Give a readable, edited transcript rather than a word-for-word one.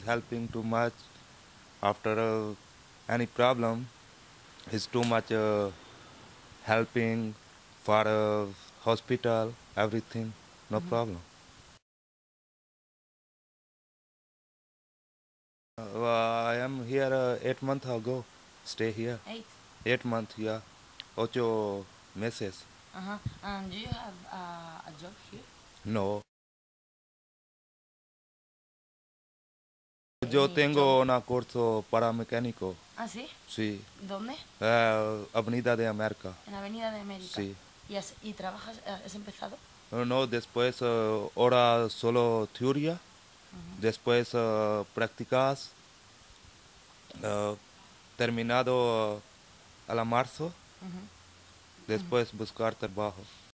helping too much after any problem. He's too much helping for hospital, everything, no problem. I am here 8 months ago. Stay here. 8. 8 months, yeah. 8 meses. And do you have a job here? No. Yo Any tengo job? un curso para mecánico. Ah, sí. Sí. ¿Dónde? Avenida de América. En Avenida de América. Sí. ¿Y trabajas? ¿Has empezado? No, después ahora solo teoría. Después prácticas. Terminado a la marzo. Después buscar trabajo.